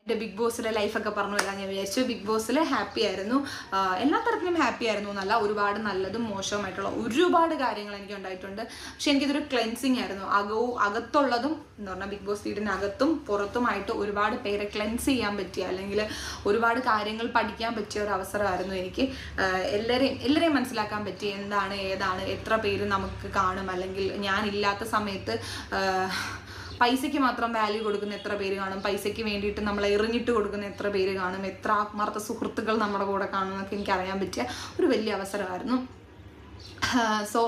Big ബോസിലെ ലൈഫൊക്കെ പറഞ്ഞു വരാൻ ഞാൻ വിചാരിച്ചു. ബിഗ് ബോസിൽ ഹാപ്പി ആയിരുന്നു, എല്ലാ തരത്തിലും ഹാപ്പി ആയിരുന്നു എന്നല്ല, ഒരുപാട് നല്ലതും മോശവുമായിട്ടുള്ള ഒരുപാട് കാര്യങ്ങൾ എനിക്ക് ഉണ്ടായിട്ടുണ്ട്. പക്ഷെ എനിക്കിതൊരു ക്ലെൻസിങ് ആയിരുന്നു. അകത്തുള്ളതും എന്ന് പറഞ്ഞാൽ ബിഗ് ബോസ് വീടിനകത്തും പുറത്തുമായിട്ട് ഒരുപാട് പേരെ ക്ലെൻസ് ചെയ്യാൻ പറ്റിയ, അല്ലെങ്കിൽ ഒരുപാട് കാര്യങ്ങൾ പഠിക്കാൻ പറ്റിയ ഒരു അവസരമായിരുന്നു എനിക്ക്. എല്ലാവരെയും മനസ്സിലാക്കാൻ പറ്റി എന്താണ് ഏതാണ്, എത്ര പേര് നമുക്ക് കാണും, അല്ലെങ്കിൽ ഞാനില്ലാത്ത സമയത്ത് പൈസയ്ക്ക് മാത്രം വാല്യൂ കൊടുക്കുന്ന എത്ര പേര് കാണും, പൈസയ്ക്ക് വേണ്ടിയിട്ട് നമ്മൾ എറിഞ്ഞിട്ട് കൊടുക്കുന്ന എത്ര പേര് കാണും, എത്ര ആത്മാർത്ഥ സുഹൃത്തുക്കൾ നമ്മുടെ കൂടെ കാണും എന്നൊക്കെ എനിക്കറിയാൻ പറ്റിയ ഒരു വലിയ അവസരമായിരുന്നു. സോ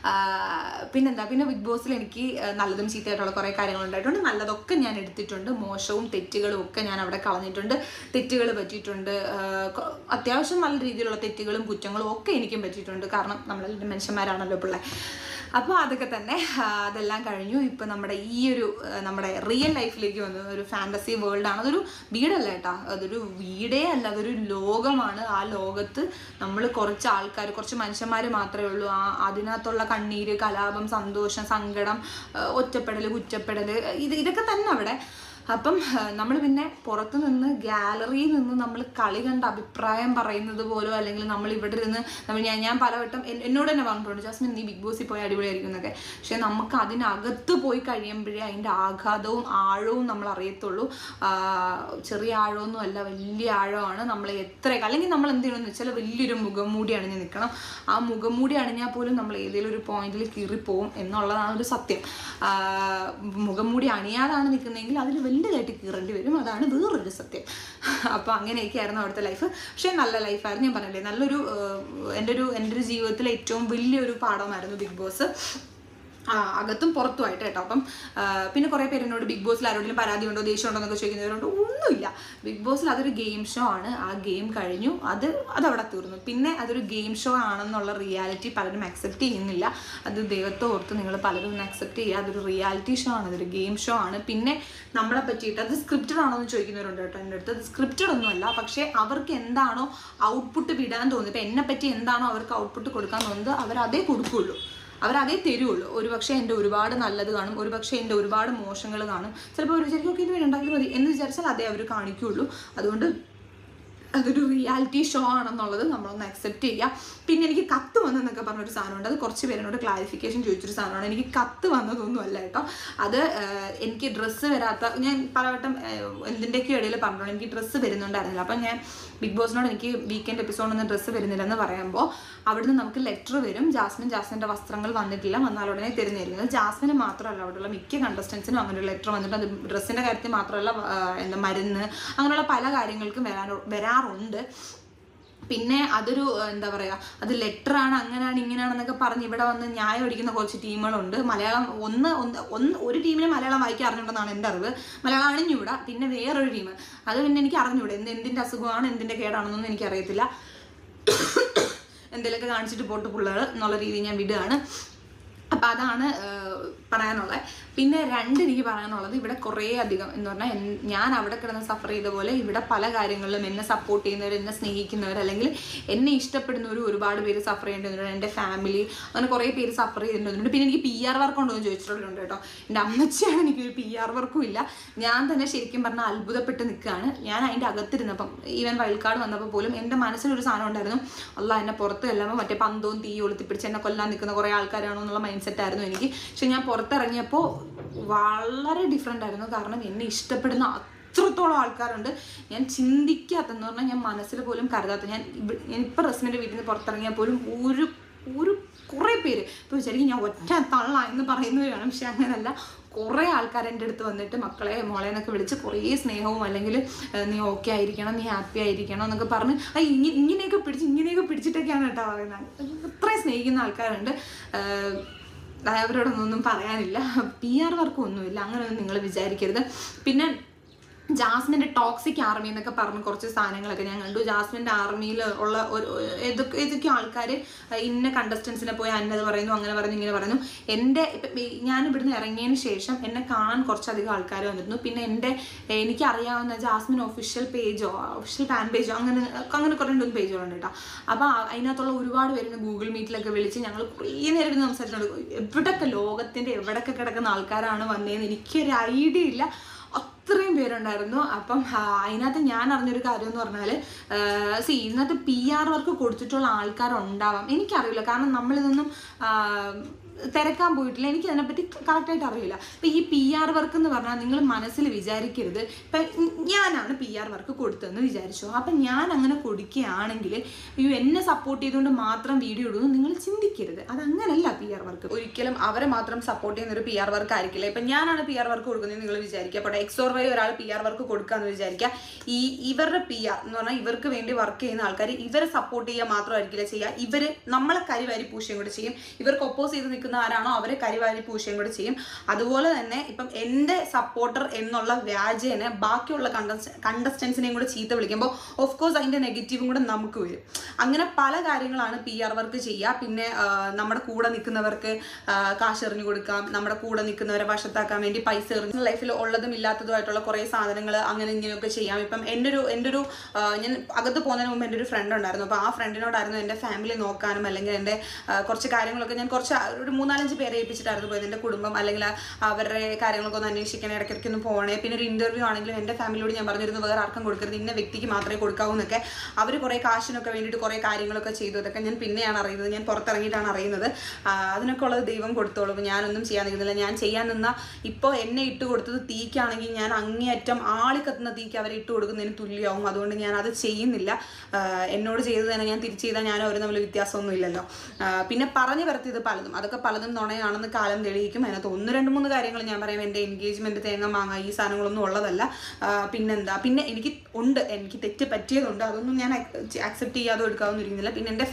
പിന്നെ ബിഗ് ബോസിൽ എനിക്ക് നല്ലതും ചീത്തയായിട്ടുള്ള കുറേ കാര്യങ്ങൾ ഉണ്ടായിട്ടുണ്ട്. നല്ലതൊക്കെ ഞാൻ എടുത്തിട്ടുണ്ട്, മോശവും തെറ്റുകളും ഒക്കെ ഞാൻ അവിടെ കളഞ്ഞിട്ടുണ്ട്. തെറ്റുകൾ പറ്റിയിട്ടുണ്ട്, അത്യാവശ്യം നല്ല രീതിയിലുള്ള തെറ്റുകളും കുറ്റങ്ങളും ഒക്കെ എനിക്കും പറ്റിയിട്ടുണ്ട്. കാരണം നമ്മളെല്ലാം മനുഷ്യന്മാരാണല്ലോ പിള്ളേ. അപ്പോൾ അതൊക്കെ തന്നെ അതെല്ലാം കഴിഞ്ഞു. ഇപ്പം നമ്മുടെ റിയൽ ലൈഫിലേക്ക് വന്നു. ഒരു ഫാൻറ്റസി വേൾഡാണ്. അതൊരു വീടല്ല കേട്ടോ, അതൊരു വീടേ അല്ല, അതൊരു ലോകമാണ്. ആ ലോകത്ത് നമ്മൾ കുറച്ച് മനുഷ്യന്മാർ മാത്രമേ ഉള്ളൂ. അതിനകത്തുള്ള കണ്ണീര്, കലാപം, സന്തോഷം, സങ്കടം, ഒറ്റപ്പെടൽ, കുറ്റപ്പെടൽ, ഇതൊക്കെ തന്നെ അവിടെ. അപ്പം നമ്മൾ പിന്നെ പുറത്ത് നിന്ന് ഗാലറിയിൽ നിന്ന് നമ്മൾ കളി കണ്ട അഭിപ്രായം പറയുന്നത് പോലോ, അല്ലെങ്കിൽ നമ്മൾ ഇവിടെ ഇരുന്ന് ഞാൻ പലവട്ടം എന്നോട് തന്നെ പറഞ്ഞിട്ടുണ്ട്, ജാസ്മിൻ നീ ബിഗ് ബോസിൽ പോയി അടിപൊളിയായിരിക്കും എന്നൊക്കെ. പക്ഷെ നമുക്ക് അതിനകത്ത് പോയി കഴിയുമ്പോഴേ അതിൻ്റെ ആഘാതവും ആഴവും നമ്മൾ അറിയത്തുള്ളൂ. ചെറിയ ആഴമൊന്നും അല്ല, വലിയ ആഴമാണ്. നമ്മൾ എത്രയൊക്കെ, അല്ലെങ്കിൽ നമ്മൾ എന്ത് ചെയ്യണമെന്ന് വെച്ചാൽ വലിയൊരു മുഖംമൂടി അണിഞ്ഞ് നിൽക്കണം. ആ മുഖംമൂടി അണിഞ്ഞാൽ പോലും നമ്മൾ ഏതെങ്കിലും ഒരു പോയിന്റിൽ കീറിപ്പോവും എന്നുള്ളതാണ് ഒരു സത്യം. മുഖംമൂടി അണിയാതാണ് നിൽക്കുന്നതെങ്കിൽ അതിൽ വലുതായിട്ട് കീറേണ്ടി വരും, അതാണ് വേറൊരു സത്യം. അപ്പോൾ അങ്ങനെയൊക്കെ ആയിരുന്നു അവിടുത്തെ ലൈഫ്. പക്ഷേ നല്ല ലൈഫായിരുന്നു. ഞാൻ പറഞ്ഞില്ലേ, നല്ലൊരു എൻ്റെ ഒരു ജീവിതത്തിലെ ഏറ്റവും വലിയൊരു പാഠമായിരുന്നു ബിഗ് ബോസ്, അകത്തും പുറത്തുമായിട്ട് കേട്ടോ. അപ്പം പിന്നെ കുറേ പേര് എന്നോട് ബിഗ് ബോസിൽ ആരോടെങ്കിലും പരാതി ഉണ്ടോ, ദേഷ്യം ഉണ്ടോ എന്നൊക്കെ ചോദിക്കുന്നവരുണ്ട്. ഒന്നുമില്ല. ബിഗ് ബോസിൽ അതൊരു ഗെയിം ഷോ ആണ്. ആ ഗെയിം കഴിഞ്ഞു, അതവിടെ തീർന്നു. പിന്നെ അതൊരു ഗെയിം ഷോ ആണെന്നുള്ള റിയാലിറ്റി പലരും അക്സെപ്റ്റ് ചെയ്യുന്നില്ല. അത് ദൈവത്തെ ഓർത്ത് നിങ്ങൾ പലരും അക്സെപ്റ്റ് ചെയ്യുക. അതൊരു റിയാലിറ്റി ഷോ ആണ്, അതൊരു ഗെയിം ഷോ ആണ്. പിന്നെ നമ്മളെ പറ്റിയിട്ട് അത് സ്ക്രിപ്റ്റഡ് ആണോ എന്ന് ചോദിക്കുന്നവരുണ്ട് കേട്ടോ എൻ്റെ അടുത്ത്. അത് സ്ക്രിപ്റ്റഡ് ഒന്നുമല്ല, പക്ഷേ അവർക്ക് എന്താണോ ഔട്ട്പുട്ട് വിടാൻ തോന്നുന്നത്, ഇപ്പം എന്നെപ്പറ്റി എന്താണോ അവർക്ക് ഔട്ട്പുട്ട് കൊടുക്കാൻ തോന്നുന്നത് അവരതേ കൊടുക്കുകയുള്ളൂ, അവരതേ തരുള്ളൂ. ഒരുപക്ഷെ എൻ്റെ ഒരുപാട് നല്ലത് കാണും, ഒരുപക്ഷെ എൻ്റെ ഒരുപാട് മോശങ്ങൾ കാണും. ചിലപ്പോൾ ഒരു വിചാരിക്കും ഓക്കെ ഇത് വേണ്ടാക്കി മതി എന്ന് വിചാരിച്ചാൽ അതേ അവർ കാണിക്കുകയുള്ളൂ. അതുകൊണ്ട് അതൊരു റിയാലിറ്റി ഷോ ആണെന്നുള്ളത് നമ്മളൊന്ന് അക്സെപ്റ്റ് ചെയ്യുക. പിന്നെ എനിക്ക് കത്ത് വന്നെന്നൊക്കെ പറഞ്ഞൊരു സാധനമുണ്ട്. അത് കുറച്ച് പേരോട് ക്ലാരിഫിക്കേഷൻ ചോദിച്ചൊരു സാധനമാണ്. എനിക്ക് കത്ത് വന്നതൊന്നും അല്ല കേട്ടോ. അത് എനിക്ക് ഡ്രസ്സ് വരാത്ത, ഞാൻ പലവട്ടം എന്തിൻ്റെയൊക്കെ ഇടയിൽ പറഞ്ഞോളൂ, എനിക്ക് ഡ്രസ്സ് വരുന്നുണ്ടായിരുന്നില്ല. അപ്പം ഞാൻ ബിഗ് ബോസിനോട് എനിക്ക് വീക്കെൻഡ് എപ്പിസോഡൊന്നും ഡ്രസ്സ് വരുന്നില്ലെന്ന് പറയുമ്പോൾ അവിടുന്ന് നമുക്ക് ലെറ്റർ വരും, ജാസ്മിൻ്റെ വസ്ത്രങ്ങൾ വന്നിട്ടില്ല, വന്നാൽ ഉടനെ തരുന്നതായിരിക്കും. ജാസ്മിന് മാത്രമല്ല, അവിടെയുള്ള മിക്ക കണ്ടസ്റ്റൻസിനും അങ്ങനെ ഒരു ലെറ്റർ വന്നിട്ട്, അത് ഡ്രസ്സിൻ്റെ കാര്യത്തിൽ മാത്രമല്ല, മരുന്ന് അങ്ങനെയുള്ള പല കാര്യങ്ങൾക്കും വരാറുണ്ട്. പിന്നെ അതൊരു എന്താ പറയുക, അത് ലെറ്ററാണ്, അങ്ങനെയാണ് ഇങ്ങനെയാണെന്നൊക്കെ പറഞ്ഞ് ഇവിടെ വന്ന് ന്യായം അടിക്കുന്ന കുറച്ച് ടീമുകളുണ്ട്. മലയാളം ഒരു ടീമിന് മലയാളം വായിക്കാൻ അറിഞ്ഞുണ്ടെന്നാണ് എൻ്റെ അറിവ്. മലയാളം അറിഞ്ഞൂടാ. പിന്നെ വേറൊരു ടീം, അത് പിന്നെ എനിക്ക് അറിഞ്ഞൂടെ, എന്തിൻ്റെ അസുഖമാണ് എന്തിൻ്റെ കേടാണെന്നൊന്നും എനിക്കറിയത്തില്ല. എന്തെങ്കിലുമൊക്കെ കാണിച്ചിട്ട് പോട്ട് പിള്ളേർ എന്നുള്ള രീതിയിൽ ഞാൻ വിടുകയാണ്. അപ്പം അതാണ് പറയാനുള്ളത്. പിന്നെ എനിക്ക് പറയാനുള്ളത്, ഇവിടെ കുറേ അധികം എന്ന് പറഞ്ഞാൽ ഞാൻ അവിടെ കിടന്ന് സഫർ ചെയ്ത പോലെ ഇവിടെ പല കാര്യങ്ങളിലും എന്നെ സപ്പോർട്ട് ചെയ്യുന്നവർ, എന്നെ സ്നേഹിക്കുന്നവർ, അല്ലെങ്കിൽ എന്നെ ഇഷ്ടപ്പെടുന്നവർ ഒരുപാട് പേര് സഫർ ചെയ്യേണ്ടതുണ്ട്. എൻ്റെ ഫാമിലി അങ്ങനെ കുറേ പേര് സഫർ ചെയ്തിട്ടുണ്ട്. പിന്നെ എനിക്ക് PR വർക്ക് ഉണ്ടോ എന്ന് ചോദിച്ചിട്ടുണ്ട് കേട്ടോ. എൻ്റെ അമ്മച്ചിയാണ്, എനിക്കൊരു PR വർക്കും ഇല്ല. ഞാൻ തന്നെ ശരിക്കും പറഞ്ഞാൽ അത്ഭുതപ്പെട്ട് നിൽക്കുകയാണ്. ഞാൻ അതിൻ്റെ അകത്തിരുന്നപ്പം, ഈവൻ വൈൽഡ് കാർഡ് വന്നപ്പോൾ പോലും എൻ്റെ മനസ്സിലൊരു സാധനം ഉണ്ടായിരുന്നു, അല്ലാ എന്നെ പുറത്ത് ചെല്ലുമ്പോൾ മറ്റേ പന്തവും തീ ഒളിത്തിപ്പിടിച്ച് എന്നെ കൊല്ലാൻ നിൽക്കുന്ന കുറേ ആൾക്കാരാണോ എന്നുള്ള മൈൻഡ് സെറ്റ് ആയിരുന്നു എനിക്ക്. പക്ഷെ ഞാൻ പുറത്തിറങ്ങിയപ്പോൾ വളരെ ഡിഫറെൻ്റ് ആയിരുന്നു. കാരണം എന്നെ ഇഷ്ടപ്പെടുന്ന അത്രത്തോളം ആൾക്കാരുണ്ട്. ഞാൻ ചിന്തിക്കാത്തെന്ന് പറഞ്ഞാൽ ഞാൻ മനസ്സിൽ പോലും കരുതാത്ത, ഞാനിപ്പോൾ റസ്മിൻ്റെ വീട്ടിൽ നിന്ന് പുറത്തിറങ്ങിയാൽ പോലും കുറേ പേര് ഇപ്പോൾ വിചാരിക്കും ഞാൻ ഒറ്റ തള്ള എന്ന് പറയുന്നവരാണ്. പക്ഷെ അങ്ങനെയല്ല, കുറേ ആൾക്കാർ എൻ്റെ അടുത്ത് വന്നിട്ട് മക്കളെ മോളെ എന്നൊക്കെ വിളിച്ച് കുറേ സ്നേഹവും, അല്ലെങ്കിൽ നീ ഓക്കെ ആയിരിക്കണം, നീ ഹാപ്പി ആയിരിക്കണം എന്നൊക്കെ പറഞ്ഞ് ഇങ്ങനെയൊക്കെ പിടിച്ചിട്ടൊക്കെയാണ് കേട്ടോ പറയുന്നത്. അത്രയും സ്നേഹിക്കുന്ന ആൾക്കാരുണ്ട്. അവരോടൊന്നും പറയാനില്ല. PR വർക്കും ഒന്നുമില്ല, അങ്ങനെയൊന്നും നിങ്ങൾ വിചാരിക്കരുത്. പിന്നെ ജാസ്മിൻ്റെ ടോക്സിക് ആർമി എന്നൊക്കെ പറഞ്ഞ് കുറച്ച് സാധനങ്ങളൊക്കെ ഞാൻ കണ്ടു. ജാസ്മിൻ്റെ ആർമിയിൽ ഉള്ള ഏതൊക്കെ ആൾക്കാർ ഇന്ന കണ്ടസ്റ്റൻസിനെ പോയി അന്നത് പറയുന്നു, അങ്ങനെ പറയുന്നു, ഇങ്ങനെ പറയുന്നു. ഞാൻ ഇവിടുന്ന് ഇറങ്ങിയതിന് ശേഷം എന്നെ കാണാൻ കുറച്ചധികം ആൾക്കാർ വന്നിരുന്നു. പിന്നെ എനിക്കറിയാവുന്ന ജാസ്മിൻ ഒഫീഷ്യൽ ഫാൻ പേജോ അങ്ങനെ കുറേ 2 പേജുകളുണ്ട് കേട്ടോ. അപ്പോൾ അതിനകത്തുള്ള ഒരുപാട് പേര് ഗൂഗിൾ മീറ്റിലൊക്കെ വിളിച്ച് ഞങ്ങൾ കുറേ നേരം സംസാരിച്ചിട്ടുണ്ട്. ലോകത്തിൻ്റെ എവിടെയൊക്കെ കിടക്കുന്ന ആൾക്കാരാണ് വന്നതെന്ന് എനിക്കൊരു ഐഡിയ ഇല്ല. അത്രയും പേരുണ്ടായിരുന്നു. അപ്പം അതിനകത്ത് ഞാൻ അറിഞ്ഞൊരു കാര്യം എന്ന് പറഞ്ഞാൽ ഇന്നത്തെ PR വർക്ക് കൊടുത്തിട്ടുള്ള ആൾക്കാരുണ്ടാവാം, എനിക്കറിയില്ല. കാരണം നമ്മളിതൊന്നും തിരക്കാൻ പോയിട്ടില്ല, എനിക്ക് അതിനെപ്പറ്റി കറക്റ്റായിട്ട് അറിയില്ല. ഇപ്പം ഈ PR വർക്ക് എന്ന് പറഞ്ഞാൽ നിങ്ങൾ മനസ്സിൽ വിചാരിക്കരുത് ഇപ്പം ഞാനാണ് PR വർക്ക് കൊടുത്തതെന്ന് വിചാരിച്ചോ, അപ്പം ഞാൻ അങ്ങനെ കൊടുക്കുകയാണെങ്കിൽ എന്നെ സപ്പോർട്ട് ചെയ്തുകൊണ്ട് മാത്രം വീഡിയോ ഇടുന്നു നിങ്ങൾ ചിന്തിക്കരുത്. അതങ്ങനല്ല PR വർക്ക്. ഒരിക്കലും അവരെ മാത്രം സപ്പോർട്ട് ചെയ്യുന്നൊരു PR വർക്ക് ആയിരിക്കില്ല. ഇപ്പം ഞാനാണ് PR വർക്ക് കൊടുക്കുന്നത് നിങ്ങൾ വിചാരിക്കുക. അപ്പോൾ XOR ഒരാൾ PR വർക്ക് കൊടുക്കാമെന്ന് വിചാരിക്കുക. ഇവരുടെ PR എന്ന് പറഞ്ഞാൽ ഇവർക്ക് വേണ്ടി വർക്ക് ചെയ്യുന്ന ആൾക്കാർ ഇവരെ സപ്പോർട്ട് ചെയ്യുക മാത്രമായിരിക്കില്ല ചെയ്യുക, ഇവർ നമ്മളെ കരിവാരി പൂശയും കൂടെ ചെയ്യും. ഇവർക്ക് ഒപ്പോസ് ചെയ്ത് നിൽക്കുന്ന ആരാണോ അവരെ കരിവാരി പൂശയും കൂടെ ചെയ്യും. അതുപോലെ തന്നെ ഇപ്പം എൻ്റെ സപ്പോർട്ടർ എന്നുള്ള വ്യാജേനെ ബാക്കിയുള്ള കണ്ടസ്റ്റൻസിനെയും കൂടെ ചീത്ത വിളിക്കുമ്പോൾ ഓഫ് കോഴ്സ് അതിൻ്റെ നെഗറ്റീവും കൂടെ നമുക്ക് വരും. അങ്ങനെ പല കാര്യങ്ങളാണ് PR വർക്ക് ചെയ്യുക. പിന്നെ നമ്മുടെ കൂടെ നിൽക്കുന്നവർക്ക് കാശ് എറിഞ്ഞു കൊടുക്കാം, നമ്മുടെ കൂടെ നിൽക്കുന്നവരെ വശത്താക്കാൻ വേണ്ടി പൈസ എറിഞ്ഞ് ലൈഫിൽ ഉള്ളതും ഇല്ലാത്തതുമായിട്ടുള്ള കുറേ സാധനങ്ങൾ അങ്ങനെ ഇങ്ങനെയൊക്കെ ചെയ്യാം. ഇപ്പം എൻ്റെ ഒരു ഞാൻ അകത്ത് പോകുന്നതിന് മുമ്പ് എൻ്റെ ഒരു ഫ്രണ്ട് ഉണ്ടായിരുന്നു. അപ്പോൾ ആ ഫ്രണ്ടിനോടായിരുന്നു എൻ്റെ ഫാമിലി നോക്കാനും അല്ലെങ്കിൽ എൻ്റെ കുറച്ച് കാര്യങ്ങളൊക്കെ ഞാൻ ഒരു 3-4 പേരെ ഏൽപ്പിച്ചിട്ടായിരുന്നു പോയത്. എൻ്റെ കുടുംബം അല്ലെങ്കിൽ അവരുടെ കാര്യങ്ങളൊക്കെ ഒന്ന് അന്വേഷിക്കാൻ ഇടയ്ക്കിടയ്ക്ക് ഒന്ന് പോകണേ. പിന്നെ ഒരു ഇൻ്റർവ്യൂ ആണെങ്കിലും എൻ്റെ ഫാമിലിയോട് ഞാൻ പറഞ്ഞിരുന്നു വേറെ ആർക്കും കൊടുക്കരുത്, ഇന്ന വ്യക്തിക്ക് മാത്രമേ കൊടുക്കാവൂ എന്നൊക്കെ. അവർ കുറേ കാശിനൊക്കെ വേണ്ടിയിട്ട് കുറേ കാര്യങ്ങളൊക്കെ ചെയ്തു. അതൊക്കെ ഞാൻ പിന്നെയാണ് അറിയുന്നത്, ഞാൻ പുറത്തിറങ്ങിയിട്ടാണ് അറിയുന്നത്. അതിനൊക്കെ ഉള്ളത് ദൈവം കൊടുത്തോളും, ഞാനൊന്നും ചെയ്യാൻ നിൽക്കുന്നില്ല. ഞാൻ ചെയ്യാൻ നിന്ന ഇപ്പോൾ എന്നെ ഇട്ട് കൊടുത്തത് തീക്കാണെങ്കിൽ ഞാൻ അങ്ങേയറ്റം ആളിക്കത്തുന്ന തീക്ക് അവരെ ഇട്ട് കൊടുക്കുന്നതിന് തുല്യമാവും. അതുകൊണ്ട് ഞാൻ അത് ചെയ്യുന്നില്ല. എന്നോട് ചെയ്ത് തന്നെ ഞാൻ തിരിച്ചു ചെയ്താൽ ഞാൻ ഒരു തമ്മിൽ വ്യത്യാസമൊന്നും ഇല്ലല്ലോ. പിന്നെ പറഞ്ഞു വരുത്തിയത് അതൊക്കെ പലതും നുണയാണെന്ന് കാലം തെളിയിക്കും. അതിനകത്ത് 1-2-3 കാര്യങ്ങൾ ഞാൻ പറയാം. എൻ്റെ എൻഗേജ്മെൻറ്റ്, തേങ്ങ മാങ്ങ ഈ സാധനങ്ങളൊന്നും ഉള്ളതല്ല. പിന്നെന്താ, പിന്നെ എനിക്ക് തെറ്റ് പറ്റിയതുണ്ട്, അതൊന്നും ഞാൻ അക്സെപ്റ്റ് ചെയ്യാതെ എടുക്കാവുന്ന ഇരിക്കുന്നില്ല. പിന്നെ എൻ്റെ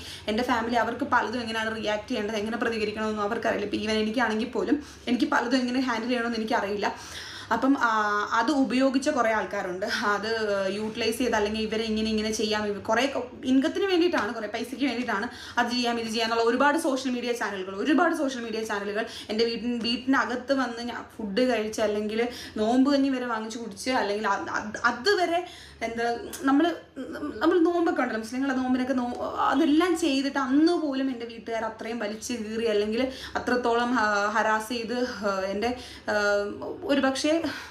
ഫാമിലി അവർക്ക് പലതും എങ്ങനെയാണ് റിയാക്ട് ചെയ്യേണ്ടത്, എങ്ങനെ പ്രതികരിക്കണമെന്നും അവർക്കറിയില്ല. ഇപ്പം ഈവൻ എനിക്കാണെങ്കിൽ പോലും എനിക്ക് പലതും എങ്ങനെ ഹാൻഡിൽ ചെയ്യണമെന്ന് എനിക്കറിയില്ല. അപ്പം അത് ഉപയോഗിച്ച കുറേ ആൾക്കാരുണ്ട്. അത് യൂട്ടിലൈസ് ചെയ്ത് അല്ലെങ്കിൽ ഇവരെ ഇങ്ങനെ ചെയ്യാം, കുറേ ഇൻകത്തിന് വേണ്ടിയിട്ടാണ്, കുറേ പൈസയ്ക്ക് വേണ്ടിയിട്ടാണ് അത് ചെയ്യാം ഇത് ചെയ്യാന്നുള്ള ഒരുപാട് സോഷ്യൽ മീഡിയ ചാനലുകൾ എൻ്റെ വീട്ടിനകത്ത് വന്ന് ഞാൻ ഫുഡ് കഴിച്ച് അല്ലെങ്കിൽ നോമ്പ് കഞ്ഞി വരെ വാങ്ങിച്ച് കുടിച്ച് അല്ലെങ്കിൽ അതുവരെ എന്താ നമ്മൾ നോമ്പൊക്കെ ഉണ്ടല്ലോ മുസ്ലിങ്ങളുടെ നോമ്പിനൊക്കെ അതെല്ലാം ചെയ്തിട്ട് അന്ന് പോലും എൻ്റെ വീട്ടുകാർ അത്രയും വലിച്ചു കീറി അല്ലെങ്കിൽ അത്രത്തോളം ഹരാസ് ചെയ്ത് എൻ്റെ ഒരു പക്ഷേ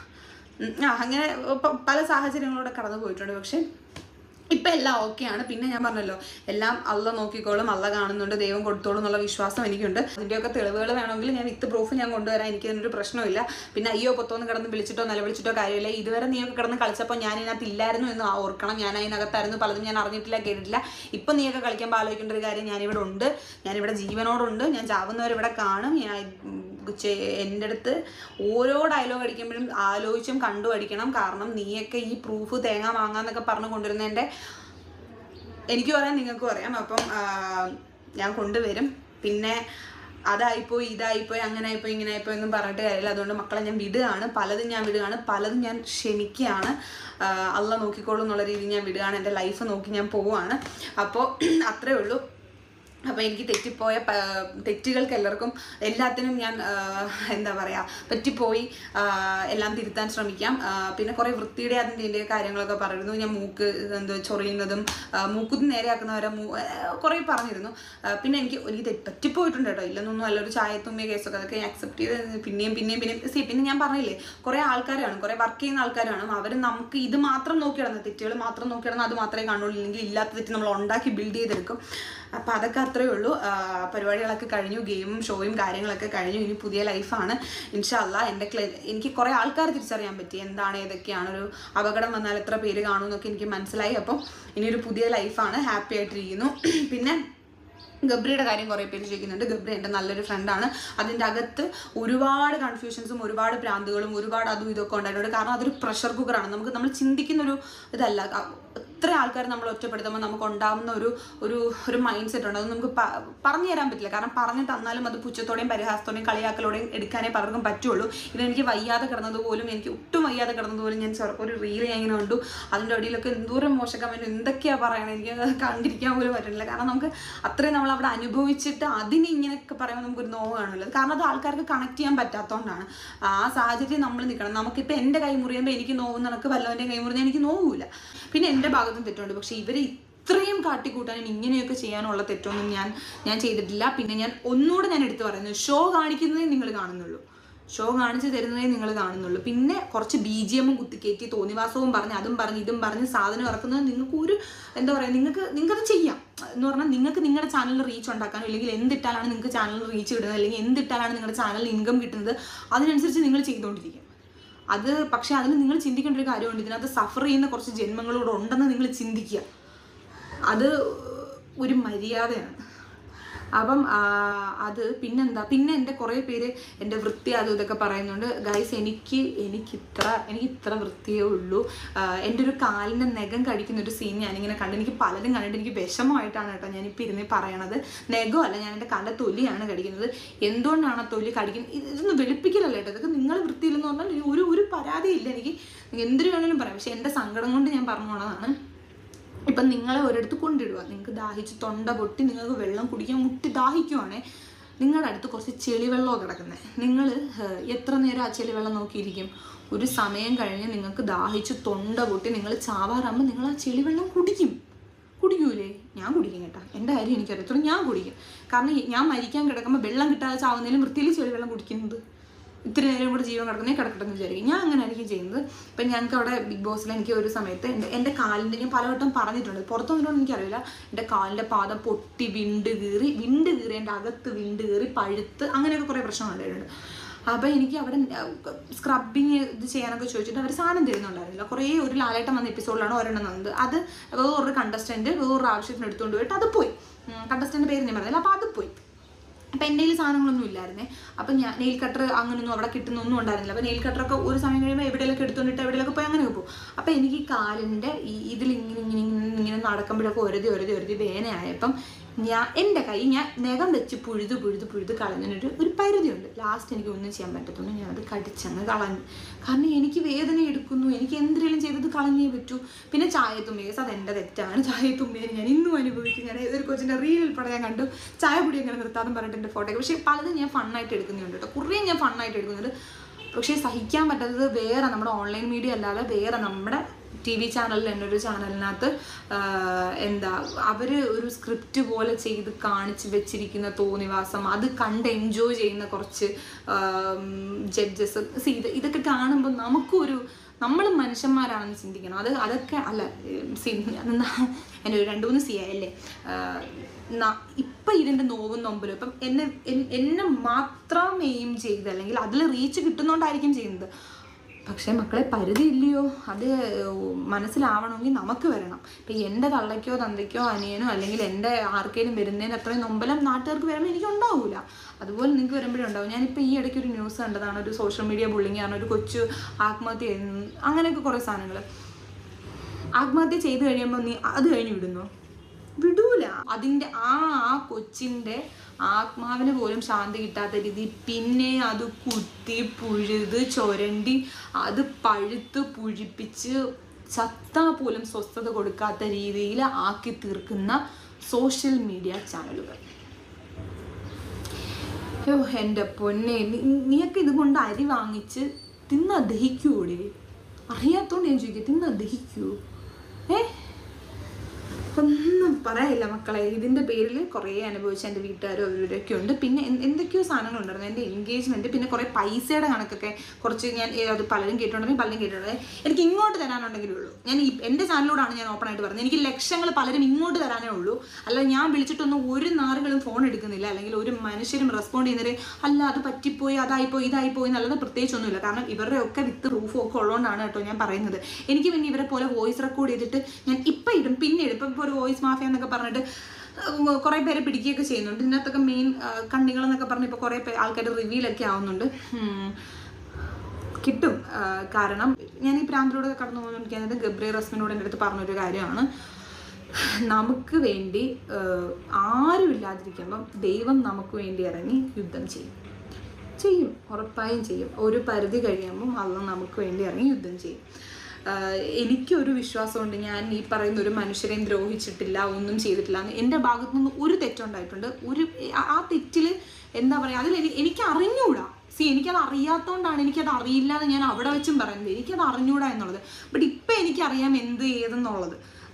അങ്ങനെ പല സാഹചര്യങ്ങളൂടെ കടന്നു പോയിട്ടുണ്ട്. പക്ഷെ ഇപ്പം എല്ലാം ഓക്കെയാണ്. പിന്നെ ഞാൻ പറഞ്ഞല്ലോ എല്ലാം അള്ള നോക്കിക്കോളും, അള്ള കാണുന്നുണ്ട്, ദൈവം കൊടുത്തോളും എന്നുള്ള വിശ്വാസം എനിക്കുണ്ട്. അതിൻ്റെയൊക്കെ തെളിവുകൾ വേണമെങ്കിൽ ഞാൻ പ്രൂഫ് ഞാൻ കൊണ്ടുവരാൻ, എനിക്കതിനൊരു പ്രശ്നമില്ല. പിന്നെ അയ്യോ പൊത്തോന്ന് കിടന്ന് വിളിച്ചിട്ടോ നിലവിളിച്ചിട്ടോ കാര്യമില്ല. ഇതുവരെ നീയൊക്കെ കിടന്ന് കളിച്ചപ്പോൾ ഞാൻ ഇതിനകത്ത് ഇല്ലായിരുന്നു എന്ന് ഓർക്കണം. ഞാൻ അതിനകത്തായിരുന്നു, പലതും ഞാൻ അറിഞ്ഞിട്ടില്ല, കേട്ടിട്ടില്ല. ഇപ്പം നീയൊക്കെ കളിക്കുമ്പോൾ ആലോചിക്കേണ്ട ഒരു കാര്യം, ഞാനിവിടെ ഉണ്ട്, ഞാനിവിടെ ജീവനോടുണ്ട്, ഞാൻ ചാവുന്നവരിവിടെ കാണും. എൻ്റെ അടുത്ത് ഓരോ ഡയലോഗ് അടിക്കുമ്പോഴും ആലോചിച്ചും കണ്ടു അടിക്കണം. കാരണം നീയൊക്കെ ഈ പ്രൂഫ് തേങ്ങ വാങ്ങാന്നൊക്കെ പറഞ്ഞു കൊണ്ടുവരുന്നതിൻ്റെ എനിക്ക് പറയാം, നിങ്ങൾക്ക് പറയാം. അപ്പം ഞാൻ കൊണ്ടുവരും. പിന്നെ അതായിപ്പോയി, ഇതായിപ്പോയി, അങ്ങനെ ആയിപ്പോയി, ഇങ്ങനെ ആയിപ്പോയി എന്നും പറഞ്ഞിട്ട് കാര്യമില്ല. അതുകൊണ്ട് മക്കളെ ഞാൻ വിടുകയാണ്, പലതും ഞാൻ ക്ഷമിക്കുകയാണ്. അള്ള നോക്കിക്കോളൂ എന്നുള്ള രീതിയിൽ ഞാൻ വിടുകയാണ്. എൻ്റെ ലൈഫ് നോക്കി ഞാൻ പോവുകയാണ്. അപ്പോൾ അത്രേ ഉള്ളൂ. അപ്പോൾ എനിക്ക് തെറ്റിപ്പോയ തെറ്റുകൾക്ക് എല്ലാത്തിനും ഞാൻ എന്താ പറയുക പറ്റിപ്പോയി, എല്ലാം തിരുത്താൻ ശ്രമിക്കാം. പിന്നെ കുറേ വൃത്തിയുടെ അതിൻ്റെ കാര്യങ്ങളൊക്കെ പറഞ്ഞിരുന്നു. ഞാൻ മൂക്ക് ചൊറിയുന്നതും മൂക്കുന്ന് നേരെയാക്കുന്നവരെ കുറേ പറഞ്ഞിരുന്നു. പിന്നെ എനിക്ക് പറ്റിപ്പോയിട്ടുണ്ട് കേട്ടോ, ഇല്ലെന്നൊന്നും അല്ല. ഒരു ചായത്തുമ്മിയ കേസൊക്കെ അതൊക്കെ അക്സെപ്റ്റ് ചെയ്ത് പിന്നെയും പിന്നെ ഞാൻ പറഞ്ഞില്ലേ കുറേ ആൾക്കാരാണ്, കുറേ വർക്ക് ചെയ്യുന്ന ആൾക്കാരാണ്. അവർ നമുക്ക് ഇത് മാത്രം നോക്കിയിടുന്നത്, തെറ്റുകൾ മാത്രം നോക്കിയിടുന്നത്, അത് മാത്രമേ കാണുള്ളൂ. ഇല്ലെങ്കിൽ ഇല്ലാത്ത തെറ്റ് നമ്മൾ ഉണ്ടാക്കി ബിൽഡ് ചെയ്തെടുക്കും. അപ്പം അതൊക്കെ അത്രയേ ഉള്ളൂ. പരിപാടികളൊക്കെ കഴിഞ്ഞു, ഗെയിമും ഷോയും കാര്യങ്ങളൊക്കെ കഴിഞ്ഞു. ഇനി പുതിയ ലൈഫാണ് ഇൻഷാ അല്ലാ. എനിക്ക് കുറേ ആൾക്കാർ തിരിച്ചറിയാൻ പറ്റി, എന്താണ് ഏതൊക്കെയാണ്. ഒരു അപകടം വന്നാൽ എത്ര പേര് കാണുമെന്നൊക്കെ എനിക്ക് മനസ്സിലായി. അപ്പം ഇനിയൊരു പുതിയ ലൈഫാണ്, ഹാപ്പി ആയിട്ടിരിക്കുന്നു. പിന്നെ ഗബ്രിയുടെ കാര്യം കുറേ പേര് ചോദിക്കുന്നുണ്ട്. ഗബ്രി എൻ്റെ നല്ലൊരു ഫ്രണ്ടാണ്. അതിൻ്റെ അകത്ത് ഒരുപാട് കൺഫ്യൂഷൻസും ഒരുപാട് ഭ്രാന്തുകളും ഒരുപാട് അതും ഇതൊക്കെ ഉണ്ടായിട്ടുണ്ട്. കാരണം അതൊരു പ്രഷർ കുക്കറാണ്. നമ്മൾ ചിന്തിക്കുന്നൊരു ഇതല്ല. എത്ര ആൾക്കാർ നമ്മൾ ഒറ്റപ്പെടുത്തുമ്പോൾ നമുക്ക് ഉണ്ടാകുന്ന ഒരു മൈൻഡ് സെറ്റ് ഉണ്ട്. അത് നമുക്ക് പറഞ്ഞു തരാൻ പറ്റില്ല. കാരണം പറഞ്ഞു തന്നാലും അത് പുച്ഛത്തോടെയും പരിഹാസത്തോടെയും കളിയാക്കലോടെയും എടുക്കാനേ പലർക്കും പറ്റുള്ളൂ. എനിക്ക് വയ്യാതെ കിടന്നതുപോലും, എനിക്ക് ഒട്ടും വയ്യാതെ കിടന്നതുപോലും ഞാൻ ഒരു റീൽ ഞാൻ ഇങ്ങനെ കണ്ടു. അതിൻ്റെ അടിയിലൊക്കെ എന്തോരം മോശം കമൻറ്റ്, എന്തൊക്കെയാണ് പറയണത്, എനിക്ക് കണ്ടിരിക്കാൻ പോലും പറ്റുന്നില്ല. കാരണം നമുക്ക് അത്രയും നമ്മൾ അവിടെ അനുഭവിച്ചിട്ട് അതിന് ഇങ്ങനെയൊക്കെ പറയുമ്പോൾ നമുക്കൊരു നോവ് കാണുമല്ലോ. കാരണം അത് ആൾക്കാർക്ക് കണക്ട് ചെയ്യാൻ പറ്റാത്തതുകൊണ്ടാണ്. ആ സാഹചര്യം നമ്മൾ നിൽക്കണം. നമുക്കിപ്പോൾ എൻ്റെ കൈ മുറിയുമ്പോൾ എനിക്ക് നോവുന്ന കണക്ക് വല്ലവൻ്റെ കൈ മുറിഞ്ഞാൽ എനിക്ക് നോവില്ല. പിന്നെ എൻ്റെ ഭാഗത്തും തെറ്റുണ്ട്. പക്ഷെ ഇവർ ഇത്രയും കാട്ടിക്കൂട്ടാനും ഇങ്ങനെയൊക്കെ ചെയ്യാനുള്ള തെറ്റൊന്നും ഞാൻ ചെയ്തിട്ടില്ല. പിന്നെ ഞാൻ ഒന്നുകൂടെ എടുത്തു പറയുന്നു, ഷോ കാണിക്കുന്നതേ നിങ്ങൾ കാണുന്നുള്ളൂ. ഷോ കാണിച്ച് തരുന്നതേ നിങ്ങൾ കാണുന്നുള്ളൂ. പിന്നെ കുറച്ച് BGM കുത്തിക്കയറ്റി തോന്നിവാസവും പറഞ്ഞ് അതും പറഞ്ഞ് ഇതും പറഞ്ഞ് സാധനം ഇറക്കുന്നത് നിങ്ങൾക്ക് ഒരു എന്താ പറയുക, നിങ്ങൾക്കത് ചെയ്യാം എന്ന് പറഞ്ഞാൽ നിങ്ങൾക്ക് നിങ്ങളുടെ ചാനലിൽ റീച്ച് ഉണ്ടാക്കാനോ അല്ലെങ്കിൽ എന്തിട്ടാലാണ് നിങ്ങൾക്ക് ചാനലിൽ റീച്ച് കിട്ടുന്നത് അല്ലെങ്കിൽ എന്തിട്ടാലാണ് നിങ്ങളുടെ ചാനലിൽ ഇൻകം കിട്ടുന്നത് അതിനനുസരിച്ച് നിങ്ങൾ ചെയ്തുകൊണ്ടിരിക്കും. അത് പക്ഷേ അതിന് നിങ്ങൾ ചിന്തിക്കേണ്ട ഒരു കാര്യമുണ്ട്, ഇതിനകത്ത് സഫർ ചെയ്യുന്ന കുറച്ച് ജന്മങ്ങളോട് ഉണ്ടെന്ന് നിങ്ങൾ ചിന്തിക്കുക. അത് ഒരു മര്യാദയാണ്. അപ്പം അത് പിന്നെന്താ, പിന്നെ എൻ്റെ കുറേ പേര് എൻ്റെ വൃത്തി അതും ഇതൊക്കെ പറയുന്നുണ്ട്. ഗൈസ്, എനിക്ക് ഇത്ര വൃത്തിയേ ഉള്ളൂ. എൻ്റെ ഒരു കാലിൻ്റെ നഖം കടിക്കുന്ന ഒരു സീൻ ഞാനിങ്ങനെ കണ്ട്, എനിക്ക് പലരും കണ്ടിട്ട് എനിക്ക് വിഷമമായിട്ടാണ് കേട്ടോ ഞാനിപ്പോൾ ഇരുന്ന് പറയണത്. നഖമല്ല, ഞാൻ എൻ്റെ കാലിൻ്റെ തൊലിയാണ് കടിക്കുന്നത്. എന്തുകൊണ്ടാണ് ആ തൊലി കടിക്കുന്നത്, ഇതൊന്നും വെളുപ്പിക്കലല്ല കേട്ടോ. ഇതൊക്കെ നിങ്ങൾ വൃത്തിയില്ലെന്ന് പറഞ്ഞാൽ ഒരു പരാതിയില്ല, എനിക്ക് എന്തൊരു വേണമെങ്കിലും പറയാം. പക്ഷെ എൻ്റെ സങ്കടം കൊണ്ട് ഞാൻ പറഞ്ഞു പോണതാണ്. ഇപ്പം നിങ്ങളെ ഒരിടത്ത് കൊണ്ടിടുക, നിങ്ങൾക്ക് ദാഹിച്ച് തൊണ്ട പൊട്ടി നിങ്ങൾക്ക് വെള്ളം കുടിക്കാൻ മുട്ടി ദാഹിക്കുവാണേ, നിങ്ങളുടെ അടുത്ത് കുറച്ച് ചെളിവെള്ളമോ കിടക്കുന്നത്, നിങ്ങൾ എത്ര നേരം ആ ചെളിവെള്ളം നോക്കിയിരിക്കും? ഒരു സമയം കഴിഞ്ഞ് നിങ്ങൾക്ക് ദാഹിച്ച് തൊണ്ട പൊട്ടി നിങ്ങൾ ചാവാറാകുമ്പോൾ നിങ്ങൾ ആ ചെളിവെള്ളം കുടിക്കൂലേ? ഞാൻ കുടിക്കും കേട്ടോ, എൻ്റെ കാര്യം എനിക്കറിയത്തുള്ളൂ, ഞാൻ കുടിക്കും. കാരണം ഞാൻ മരിക്കാൻ കിടക്കുമ്പോൾ വെള്ളം കിട്ടാതെ ചാവുന്നതിലും വൃത്തിയിൽ ചെളിവെള്ളം കുടിക്കുന്നത്. ഇത്തിരി നേരം കൂടെ ജീവൻ കിടക്കട്ടെ എന്ന് വിചാരിക്കും. ഞാൻ അങ്ങനെ ആയിരിക്കും ചെയ്യുന്നത്. ഇപ്പം ഞങ്ങൾക്ക് അവിടെ ബിഗ് ബോസിൽ എനിക്ക് ഒരു സമയത്ത് എൻ്റെ കാലിൻ്റെ, ഞാൻ പലവട്ടം പറഞ്ഞിട്ടുണ്ട്, പുറത്തു വന്നിട്ടൊന്നും എനിക്കറിയില്ല, എൻ്റെ കാലിൻ്റെ പാദം പൊട്ടി വിണ്ട് കീറി എൻ്റെ അകത്ത് വിണ്ട് കീറി പഴുത്ത് അങ്ങനെയൊക്കെ കുറേ പ്രശ്നങ്ങളുണ്ടായിട്ടുണ്ട്. അപ്പോൾ എനിക്ക് അവിടെ സ്ക്രബിങ് ഇത് ചെയ്യാനൊക്കെ ചോദിച്ചിട്ട് അവർ സാധനം തരുന്നുണ്ടായിരുന്നില്ല. കുറേ ഒരു ലാലേട്ടൻ വന്ന എപ്പിസോഡിലാണ് ഒരെണ്ണം വന്നത്. അത് വേറൊരു കണ്ടസ്റ്റൻറ്റ് വേറൊരു ആവശ്യത്തിന് എടുത്തുകൊണ്ട് പോയിട്ട് അത് പോയി, കണ്ടസ്റ്റൻ്റെ പേര് ഞാൻ പറഞ്ഞില്ല. അപ്പോൾ അത് പോയി. അപ്പം എൻ്റെ കയ്യിൽ സാധനങ്ങളൊന്നും ഇല്ലായിരുന്നേ. അപ്പം ഞാൻ നെയിൽ കട്ടർ അങ്ങനെയൊന്നും അവിടെ കിട്ടുന്നൊന്നും ഉണ്ടായിരുന്നില്ല. അപ്പോൾ നെയിൽ കട്ടറൊക്കെ ഒരു സമയം കഴിയുമ്പോൾ എവിടെയൊക്കെ എടുത്തുകൊണ്ടിട്ട് എവിടെയൊക്കെ പോയി അങ്ങനെയൊക്കെ പോകും. അപ്പോൾ എനിക്ക് ഈ കാലിൻ്റെ ഇതിലിങ്ങനെ നടക്കുമ്പോഴൊക്കെ ഒരതി വേനയായപ്പം എൻ്റെ കൈ ഞാൻ നഖം വെച്ച് പുഴുത് കളഞ്ഞിട്ട് ഒരു പരിധിയുണ്ട്. ലാസ്റ്റ് എനിക്ക് ഒന്നും ചെയ്യാൻ പറ്റത്തുള്ളൂ, ഞാനത് കടിച്ചങ്ങ് കളഞ്ഞു. കാരണം എനിക്ക് വേദന എടുക്കുന്നു, എനിക്ക് എന്തെങ്കിലും ചെയ്തത് കളഞ്ഞേ പറ്റൂ. പിന്നെ ചായത്തുമ്പേസ്, അതെൻ്റെ തെറ്റാണ്. ചായത്തുമ്പേര് ഞാൻ ഇന്നും അനുഭവിക്കും. ഞാൻ ഏതൊരു കൊച്ചിൻ്റെ റീലിൽ ഞാൻ കണ്ടു, ചായപ്പൊടി അങ്ങനെ നിർത്താതെ പറഞ്ഞിട്ട് എൻ്റെ ഫോട്ടോയൊക്കെ. പക്ഷേ പലതും ഞാൻ ഫണ്ണായിട്ട് എടുക്കുന്നുണ്ട് കേട്ടോ, കുറേ ഞാൻ ഫണ്ണായിട്ട് എടുക്കുന്നുണ്ട്. പക്ഷേ സഹിക്കാൻ പറ്റാത്തത് വേറെ നമ്മുടെ ഓൺലൈൻ മീഡിയ അല്ലാതെ വേറെ നമ്മുടെ TV ചാനലിൽ തന്നെ ഒരു ചാനലിനകത്ത് അവർ ഒരു സ്ക്രിപ്റ്റ് പോലെ ചെയ്ത് കാണിച്ച് വെച്ചിരിക്കുന്ന തോന്നിവാസം, അത് കണ്ട് എൻജോയ് ചെയ്യുന്ന കുറച്ച് ജഡ്ജസ്. ഇതൊക്കെ കാണുമ്പോൾ നമ്മൾ മനുഷ്യന്മാരാണെന്ന് ചിന്തിക്കണം. അതൊക്കെ അല്ല എൻ്റെ ഒരു 2-3 CI ഇപ്പം ഇതിൻ്റെ നോവും നൊമ്പലും ഇപ്പം എന്നെ മാത്രം എയിം ചെയ്ത് അല്ലെങ്കിൽ അതിൽ റീച്ച് കിട്ടുന്നോണ്ടായിരിക്കും ചെയ്യുന്നത്. പക്ഷേ മക്കളെ, പരിധി ഇല്ലയോ, അത് മനസ്സിലാവണമെങ്കിൽ നമുക്ക് വരണം. ഇപ്പം എൻ്റെ തള്ളയ്ക്കോ തന്തയ്ക്കോ അനിയനോ അല്ലെങ്കിൽ എൻ്റെ ആർക്കെങ്കിലും വരുന്നതിന് അത്രയും നൊമ്പലം നാട്ടുകാർക്ക് വരുമ്പോൾ എനിക്ക് ഉണ്ടാവില്ല. അതുപോലെ നിങ്ങൾക്ക് വരുമ്പോഴേ ഉണ്ടാവും. ഞാനിപ്പോൾ ഈ ഇടയ്ക്ക് ഒരു ന്യൂസ് കണ്ടതാണ്, ഒരു സോഷ്യൽ മീഡിയ ബുള്ളിങ് ആണ്, ഒരു കൊച്ചു ആത്മഹത്യ ചെയ്യുന്നു, അങ്ങനെയൊക്കെ കുറേ സാധനങ്ങൾ. ആത്മഹത്യ ചെയ്ത് കഴിയുമ്പോൾ നീ അത് കഴിഞ്ഞ് വിടൂല. അതിൻ്റെ ആ കൊച്ചിൻ്റെ ആത്മാവിന് പോലും ശാന്തി കിട്ടാത്ത രീതി പിന്നെ അത് കുത്തി പുഴുത് ചൊരണ്ടി അത് പഴുത്ത് പുഴിപ്പിച്ച് ചത്താ പോലും സ്വസ്ഥത കൊടുക്കാത്ത രീതിയിൽ ആക്കി തീർക്കുന്ന സോഷ്യൽ മീഡിയ ചാനലുകൾ. എൻ്റെ പൊന്നെ, നീയൊക്കെ ഇതുകൊണ്ട് അരി വാങ്ങിച്ച് തിന്ന് ദഹിക്കൂടെ? അറിയാത്തോണ്ട് ഞാൻ ചോദിക്കുക, തിന്ന് ദഹിക്കൂ? ഒന്നും പറയാനില്ല മക്കളെ. ഇതിൻ്റെ പേരിൽ കുറേ അനുഭവിച്ച എൻ്റെ വീട്ടുകാരും അവരൊക്കെ ഉണ്ട്. പിന്നെ എന്തൊക്കെയോ സാധനങ്ങളുണ്ടായിരുന്നു, എൻ്റെ എൻഗേജ്മെൻറ്റ്, പിന്നെ കുറേ പൈസയുടെ കണക്കൊക്കെ കുറച്ച് ഞാൻ അത് പലരും കേട്ടിട്ടുണ്ടെങ്കിൽ എനിക്ക് ഇങ്ങോട്ട് തരാനുണ്ടെങ്കിലേ ഉള്ളൂ. ഞാൻ എൻ്റെ ചാനലിലൂടെയാണ് ഞാൻ ഓപ്പൺ ആയിട്ട് പറഞ്ഞത്. എനിക്ക് ലക്ഷങ്ങൾ പലരും ഇങ്ങോട്ട് തരാനേ ഉള്ളൂ. അല്ല, ഞാൻ വിളിച്ചിട്ടൊന്നും ഒരു നാറുകളും ഫോൺ എടുക്കുന്നില്ല, അല്ലെങ്കിൽ ഒരു മനുഷ്യരും റെസ്പോണ്ട് ചെയ്യുന്നവർ അല്ല അത് പറ്റിപ്പോയി, അതായിപ്പോയി, ഇതായിപ്പോയി എന്നുള്ളത് പ്രത്യേകിച്ചൊന്നുമില്ല. കാരണം ഇവരുടെ ഒക്കെ വിത്ത് പ്രൂഫും ഒക്കെ ഉള്ളതുകൊണ്ടാണ് കേട്ടോ ഞാൻ പറയുന്നത്. എനിക്ക് പിന്നെ ഇവരെ പോലെ വോയിസ് റെക്കോർഡ് ചെയ്തിട്ട് ഞാൻ ഇപ്പം ഇടും, പിന്നെ ഇടും. ഇപ്പോൾ ഒരു വോയിസ് മാഫിയ എന്നൊക്കെ പറഞ്ഞിട്ട് കുറേ പേരെ പിടിക്കുകയൊക്കെ ചെയ്യുന്നുണ്ട്. ഇതിനകത്തൊക്കെ മെയിൻ കണ്ണികളെന്നൊക്കെ പറഞ്ഞ് ഇപ്പോൾ കുറേ ആൾക്കാർ റിവീലൊക്കെ ആവുന്നുണ്ട്. കിട്ടും. കാരണം ഞാൻ ഈ പ്രാന്തിലൂടെ കടന്നു പോകുന്നത് ഗബ്രിയേൽ റസ്മിനോട് എൻ്റെ അടുത്ത് പറഞ്ഞൊരു കാര്യമാണ്. നമുക്ക് വേണ്ടി ആരും ഇല്ലാതിരിക്കുമ്പം ദൈവം നമുക്ക് വേണ്ടി ഇറങ്ങി യുദ്ധം ചെയ്യും, ഉറപ്പായും ചെയ്യും. ഒരു പരിധി കഴിയുമ്പം അള്ളാഹ് നമുക്ക് വേണ്ടി ഇറങ്ങി യുദ്ധം ചെയ്യും. എനിക്കൊരു വിശ്വാസമുണ്ട്, ഞാൻ ഈ പറയുന്ന ഒരു മനുഷ്യരെയും ദ്രോഹിച്ചിട്ടില്ല, ഒന്നും ചെയ്തിട്ടില്ല എന്ന്. എൻ്റെ ഭാഗത്തു നിന്ന് ഒരു തെറ്റുണ്ടായിട്ടുണ്ട്. ആ തെറ്റിൽ എന്താ പറയുക, അതിൽ എനിക്ക് അറിഞ്ഞൂടാ. എനിക്കത് അറിയാത്തതുകൊണ്ടാണ്, എനിക്കത് അറിയില്ല എന്ന് ഞാൻ അവിടെ വെച്ചും പറയുന്നത്. എനിക്കത് അറിഞ്ഞൂടാ എന്നുള്ളത്. ബട്ട് ഇപ്പം എനിക്കറിയാം എന്ത് ഏതെന്നുള്ളത്.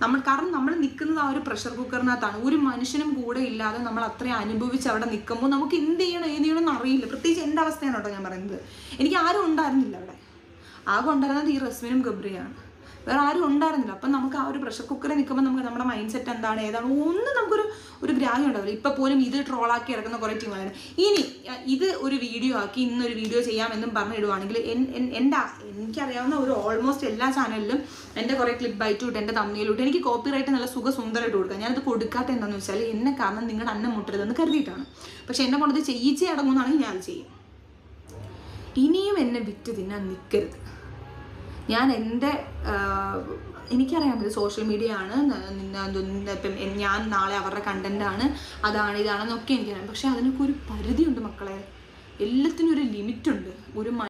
കാരണം നമ്മൾ നിൽക്കുന്നത് ആ ഒരു പ്രഷർ കുക്കറിനകത്താണ്. ഒരു മനുഷ്യനും കൂടെ ഇല്ലാതെ നമ്മൾ അത്രയും അനുഭവിച്ച് അവിടെ നിൽക്കുമ്പോൾ നമുക്ക് എന്ത് ചെയ്യണം ഏത് ചെയ്യണമെന്ന് അറിയില്ല. പ്രത്യേകിച്ച് എൻ്റെ അവസ്ഥയാണ് കേട്ടോ ഞാൻ പറയുന്നത്. എനിക്ക് ആരും ഉണ്ടായിരുന്നില്ല അവിടെ. ആകെ ഉണ്ടായിരുന്നത് ഈ റസ്മിനും ഗബ്രിയാണ്, വേറെ ആരും ഉണ്ടായിരുന്നില്ല. അപ്പം നമുക്ക് ആ ഒരു പ്രഷർ കുക്കറിൽ നിൽക്കുമ്പോൾ നമുക്ക് നമ്മുടെ മൈൻഡ് സെറ്റ് എന്താണ് ഏതാണ് ഒന്നും നമുക്കൊരു ഗ്രാഹ്യം ഉണ്ടാവില്ല. ഇപ്പം പോലും ഇത് ട്രോളാക്കി ഇറക്കുന്ന കുറേ ടീമാണ്. ഇനി ഇത് ഒരു വീഡിയോ ആക്കി ഇന്നൊരു വീഡിയോ ചെയ്യാമെന്നും പറഞ്ഞിടുവാണെങ്കിൽ എനിക്കറിയാവുന്ന ഒരു ഓൾമോസ്റ്റ് എല്ലാ ചാനലിലും എൻ്റെ കുറേ ക്ലിപ്പായിട്ട് വിട്ട് എൻ്റെ തമ്മിലോട്ട് എനിക്ക് കോപ്പിറൈറ്റ് നല്ല സുന്ദരമായിട്ട് കൊടുക്കാം. ഞാനത് കൊടുക്കാത്ത എന്താണെന്ന് വെച്ചാൽ എന്നെ കാരണം നിങ്ങളുടെ അന്നം മുട്ടരുതെന്ന് കരുതിയിട്ടാണ്. പക്ഷെ എന്നെ കൊണ്ടത് ചെയ്യിച്ചേ അടങ്ങുമെന്നാണെങ്കിൽ ഞാൻ ചെയ്യും. ഇനിയും എന്നെ വിറ്റ് തിന്നാൻ നിൽക്കരുത്. ഞാൻ എനിക്കറിയാം ഇത് സോഷ്യൽ മീഡിയ ആണ്, ഇപ്പം ഞാൻ നാളെ അവരുടെ കണ്ടൻറ്റാണ്, അതാണ് ഇതാണെന്നൊക്കെ എനിക്കറിയാം. പക്ഷെ അതിനൊക്കെ ഒരു പരിധിയുണ്ട് മക്കളെ. എല്ലാത്തിനും ഒരു ലിമിറ്റുണ്ട്. ഒരു